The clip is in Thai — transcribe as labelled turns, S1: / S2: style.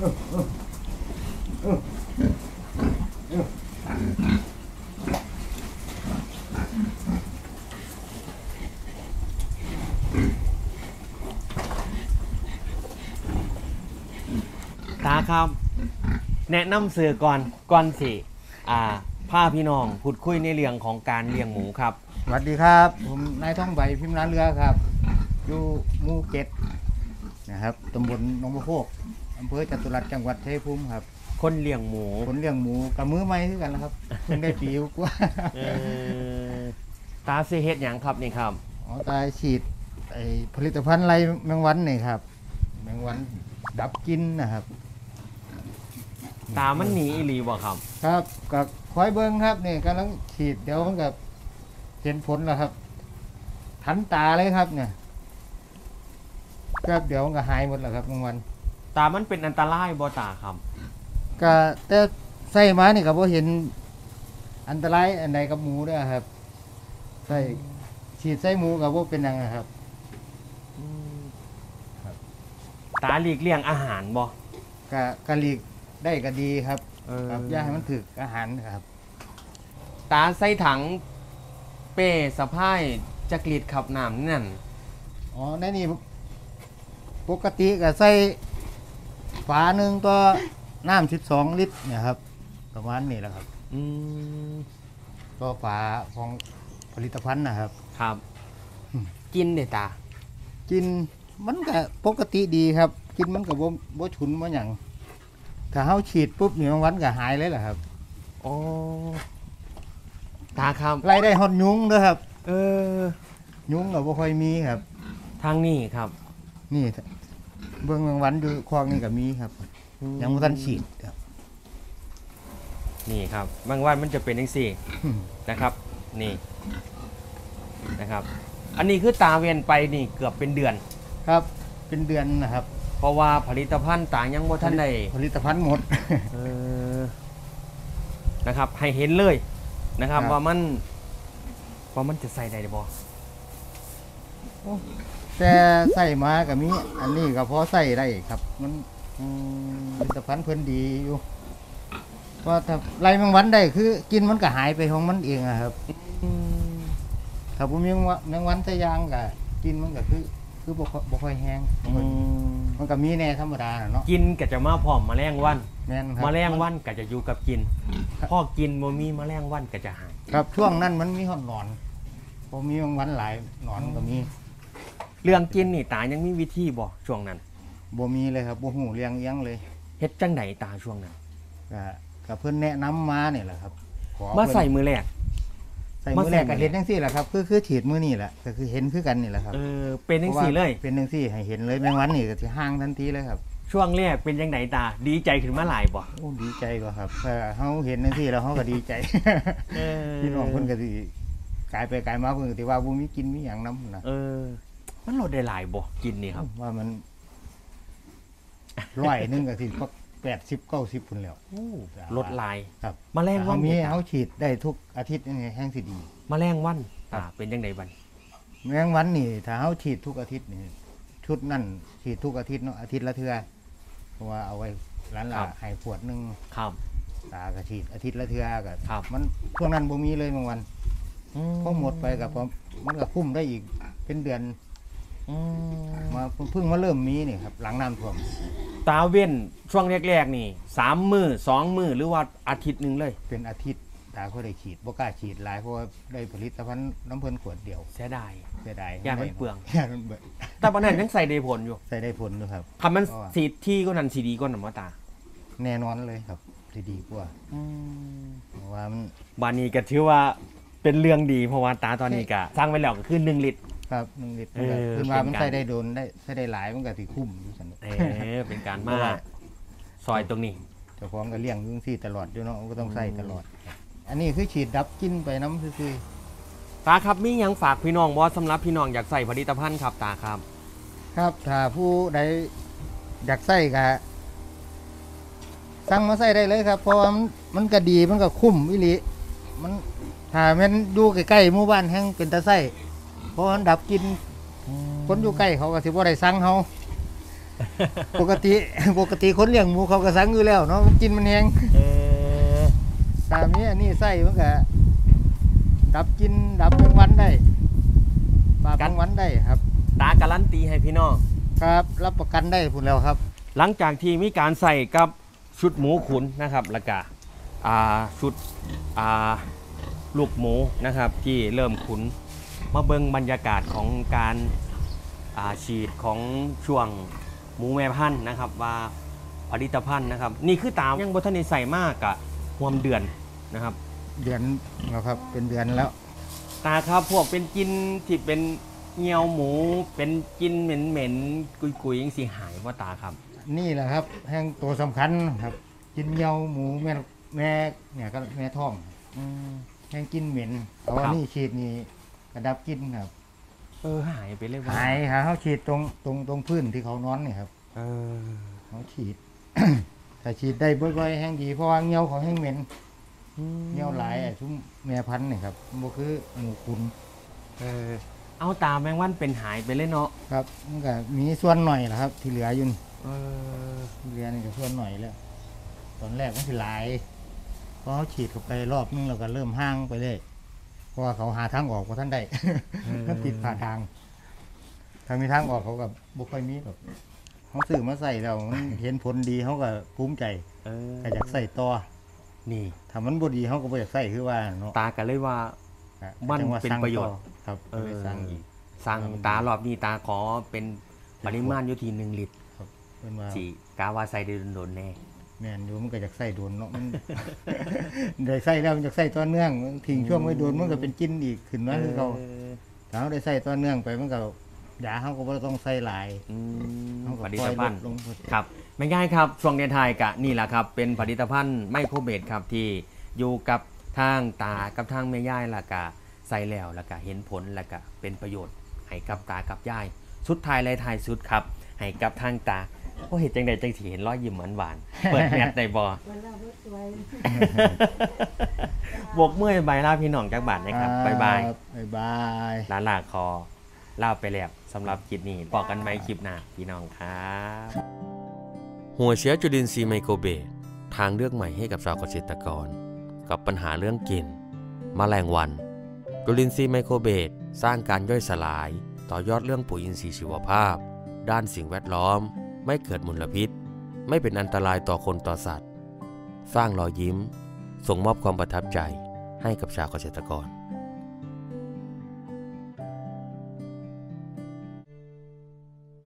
S1: ตาครับแนะนำสื่อก่อนสิพาพี่น้องพูดคุยในเรื่องของการเลี้ยงหมูครับ
S2: สวัสดีครับผมนายท่องใบพิมพ์ร้านเรือครับอยู่หมู่7นะครับตำบลหนองบัวโคกอำเภอจตุรัสจังหวัดชัยภูมิครับ
S1: คนเลี้ยงหมู
S2: กับมือไม้คือกันนะครับเพิ่งได้ปีกว่า
S1: ตาเสียเฮ็ดอย่างครับนี่ครับ
S2: ตาฉีดผลิตภัณฑ์ไรแมงวันนี่ครับแมงวันดับกินนะครับ
S1: ตามันหนีอีหลีบ่ครับ
S2: ครับกับคอยเบิ้งครับนี่กำลังฉีดเดี๋ยวมันกับเห็นผลแล้วครับทันตาเลยครับเนี่ยครับเดี๋ยวมันก็หายหมดแล้วครับแมงวัน
S1: ตามันเป็นอันตรายบ่ตาครับ
S2: ก็แต่ใส่มานี่ก็บ่เห็นอันตรายอันใดกับหมูด้วยครับใส่ฉีดใส่หมูกับบ่เป็นยังครับ
S1: ตาหลีกเลี่ยงอาหารบ่
S2: กะหลีกได้ก็ดีครับครับอย่าให้มันถึกอาหารครับ
S1: ตาใส่ถังเป้สะพายจักรีดขับน้ำนั่น
S2: ในนี่ปกติก็ใส่ฝาหนึ่งตัวน้ำ12 ลิตรเนี่ยครับประมาณนี้แหละครับก็ฝาของผลิตภัณฑ์นะครับ
S1: ครับกินเนี่ยตา
S2: กินมันก็ปกติดีครับกินมันก็บ่ฉุนบ่หยังถ้าเฮาฉีดปุ๊บนี่วันก็หายเลยแหละครับ
S1: อ๋อตาครับ
S2: ไล่ได้ฮอดยุงเด้อครับยุงก็บ่ค่อยมีครับ
S1: ทางนี้ครับ
S2: นี่เบื้องวันอยู่คลองนี่ก็มีครับยังบ่ทันฉีดครับ
S1: นี่ครับบางวันมันจะเป็นจังซี่นะครับนี่นะครับอันนี้คือตาเวียนไปนี่เกือบเป็นเดือน
S2: ครับเป็นเดือนนะครับ
S1: เพราะว่าผลิตภัณฑ์ต่างยังบ่ทันได้
S2: ผลิตภัณฑ์หมด
S1: นะครับให้เห็นเลยนะครับว่ามันจะใส่ได้บ่
S2: แต่ใส่มากับมีอันนี้ก็พอใส่ได้ครับมันผลิตภัณฑ์เพิ่นดีอยู่ว่าถ้าไล่แมงวันได้คือกินมันก็หายไปของมันเองครับถ้าผมมีแมงวันใส่ยางก็กินมันก็คือบ่ค่อยแห้งมันก็มีแน่ธรรมดาเนาะ
S1: กินก็จะมาพร้อมแมลงวัน
S2: แม่นครับ
S1: แมลงวันก็จะอยู่กับกินพอกินบ่มีแมลงวันก็จะหาย
S2: ครับช่วงนั้นมันมีหนอนพอมีแมงวันหลายหนอนก็มี
S1: เรื่องกินนี่ตายังมีวิธีบ่ช่วงนั้น
S2: บ่มีเลยครับบ่ฮู้เลี้ยงเอียงเลย
S1: เฮ็ดจังไดตาช่วงนั้น
S2: ก็เพิ่นแนะนำมาเนี่ยแหละครับ
S1: มาใส่มือแรก
S2: ก็เห็นจังซี่แหละครับคือฉีดมือนี่แหละก็คือเห็นคือกันนี่แหละครับ
S1: เป็นจังซี่เลย
S2: เป็นจังซี่ให้เห็นเลยแมงวันนี่ก็สิห่างทันทีเลยครับ
S1: ช่วงแรกเป็นจังไดตาดีใจขึ้นมาหลายบ่
S2: โอ้ดีใจกว่าครับเฮาเห็นจังซี่แล้วเฮาก็ดีใจพี่น้องเพิ่นก็สิกลายไปกลายมาเพิ่นก็สิว่าบ่มีกินมีหยังนำนะ
S1: มันลดได้หลายบ่กินนี่ครับ
S2: ว่ามัน100 นึงก็สิ80 90พุ่นแล้ว
S1: ลดลาย
S2: ครับ
S1: แมลงวัน
S2: มีเฮาฉีดได้ทุกอาทิตย์นี่แห้งสิดี
S1: แมลงวันเป็นจังไดบัด
S2: แมลงวันนี่ถ้าเฮาฉีดทุกอาทิตย์นี่ชุดนั่นฉีดทุกอาทิตย์เนาะอาทิตย์ละเทื่อเพราะว่าเอาไว้ร้านละให้ขวดนึง
S1: ครับ
S2: ตาก็ฉีดอาทิตย์ละเทื่อก็มันช่วงนั้นบ่มีเลยบางวันพอหมดไปก็มันก็คุ้มได้อีกเป็นเดือนมาเพิ่งมาเริ่มมีนี่ครับหลังน้ำท่วม
S1: ตาเว้นช่วงแรกๆนี่3 มื้อ2 มื้อหรือว่าอาทิตย์นึงเลย
S2: เป็นอาทิตย์ตาก็ได้ฉีดบ่กล้าฉีดหลายเพราะว่าได้ผลิตภัณฑ์น้ำเพิ่นขวดเดียว
S1: เสียดาย
S2: อย่า
S1: มันเปลืองแต่ปานนั้นยังใส่ได้ผลอยู่
S2: ใส่ได้ผลอยู่ครับ
S1: คำมันสีที่ก็นั่นสีดีก็นั่นบ่ตา
S2: แน่นอนเลยครับสิดีกว่าเพราะว่ามัน
S1: บานี้ก็ถือว่าเป็นเรื่องดีเพราะว่าตาตอนนี้ก็สร้างไว้แล้วก็คือ1 ลิตร
S2: ครับ1 ลิตรคือว่ามันใส่ได้โดนได้ใส่ได้หลายมันก็สิคุ้มอยู่ซั่น
S1: เป็นการมาซอยตรงนี้
S2: เจ้าของก็เลี้ยงอยู่ที่ตลอดอยู่เนาะก็ต้องใส่ตลอดอันนี้คือฉีดดับกินไปน้ำซื่อ
S1: ตาครับมีหยังฝากพี่น้องบ่สำหรับพี่น้องอยากใส่ผลิตภัณฑ์ครับตาครับ
S2: ครับถ้าผู้ใดอยากใส่ก็สั่งมาใส่ได้เลยครับเพราะว่ามันก็ดีมันก็คุ้มอีหลีมันถ้ามันอยู่ใกล้ๆหมู่บ้านแห่งเป็นตาใส่เพราะมันดับกินคนอยู่ใกล้เขาก็สิบ่ได้สั่งเฮาปกติ ปกติคนเลี้ยงหมูเขาก็สั่งอยู่แล้วเนาะมันกินมันแห้ง
S1: เออ
S2: ตามนี้อันนี้ไส้มันก็ดับกินดับแมงวันได้ปราบแมงวันได้ครับ
S1: ตาการันตีให้พี่น้อง
S2: ครับรับประกันได้พูดแล้วครับ
S1: หลังจากที่มีการใส่กับชุดหมูขุนนะครับแล้วก็ชุดลูกหมูนะครับที่เริ่มขุนมาเบิ่งบรรยากาศของการฉีดของช่วงหมูแม่พันธุ์นะครับว่าผลิตภัณฑ์นะครับนี่คือตามยังบ่ทันได้ใส่มากกะรวมเดือนนะครับ
S2: เดือนแล้วครับเป็นเดือนแล้ว
S1: ตาครับพวกเป็นกินที่เป็นเงียวหมูเป็นกินเหม็นๆกุยๆยังสิหายว่าตาครับ
S2: นี่แหละครับแห้งตัวสำคัญครับ กินเหยี่ยวหมูแม่เนี่ยก็แม่ท้องแห้งกินเหม็นเอาอันนี้ฉีดนี่กระดับกินครับ
S1: หายไปเลยว่า
S2: หายครับเขาฉีดตรงพื้นที่เขานอนนี่ครับเขาฉีด ถ้าฉีดได้บ่อยๆแห้งดีเพราะว่าเหยี่ยวเขาแห้งเหม็นเหยี่ยวหลายชุ่มแม่พันธุ์นี่ครับบ่คือหมูขุน
S1: เอาตาแมงวันเป็นหายไปเลยเนาะ
S2: ครับมันก็มีส่วนหน่อยแหละครับ ที่เหลืออยู่นี่ที่เหลือนี่ก็ส่วนหน่อยแล้ว ตอนแรกมันคือหลายพอเขาฉีดเข้าไปรอบนึงเราก็เริ่มห่างไปเลยเพราะว่าเขาหาทางออกของท่านได้ มันติดผ่าทางถ้ามีทางออกเขากับบุคคลมีแบบเขาซื้อมาใส่แล้วมันเห็นผลดีเขาก็ภูมิใจก็อยากใส่ต่อ
S1: นี่
S2: ถ้ามันบ่ดีเขาก็บ่อยากใส่คือว่าเนาะ
S1: ตากันเลยว่า มันเป็นประโยชน์
S2: ครับก็เลยสั่งอีก
S1: สั่งตารอบนี้ตาขอเป็นปริมาณอยู่ที่1 ลิตร
S2: ครับเป็นว่า
S1: สิกาวาใส่เดินโดนแน่
S2: แม่นอยู่มันก็อยากใส่โดนเนาะมัน ได้ใส่แล้วมันอยากใส่ต่อเนื่องทิ้งช่วงไว้โดนมันก็เป็นกินอีกขึ้นมาคือเขาถ้าเขาได้ใส่ต่อเนื่องไปมันก็ยาเขาก็บ่ต้องใส่หลายเขาก็
S1: ผลิ
S2: ปล่
S1: ต
S2: อย
S1: ภั
S2: ล
S1: ณ
S2: ด
S1: ฑ์
S2: ลง
S1: ครับไม่ง่ายครับช่วงเดือนไทยกะนี่แหละครับเป็นผลิตภัณฑ์ไมโครเบสครับที่อยู่กับทางตากับทางแม่ย่ายและกะใส่แล้วและกะเห็นผลและกะเป็นประโยชน์ให้กับตากับย่ายสุดท้ายเลยท้ายสุดครับให้กับทางตาโอ้เห็นจังใดจังสิเห็นรอยยิ้มหวานๆเปิดแมทได้บ่ บวกเมื่อยใบลาพี่น้องจากบาทนะครับบ๊ายบาย
S2: บ๊ายบาย
S1: ลาลาคอเล่าไปแล้วสำหรับคลิปนี้บอกกันไว้คลิปหน้าพี่น้องครับหัวเชื้อจุลินทรีย์ไมโครเบสทางเลือกใหม่ให้กับชาวเกษตรกรกับปัญหาเรื่องกลิ่นแมลงวันจุลินทรีย์ไมโครเบสสร้างการย่อยสลายต่อยอดเรื่องปุ๋ยอินทรีย์ชีวภาพด้านสิ่งแวดล้อมไม่เกิดมลพิษไม่เป็นอันตรายต่อคนต่อสัตว์สร้างรอยยิ้มส่งมอบความประทับใจให้กับชาวเกษตรกร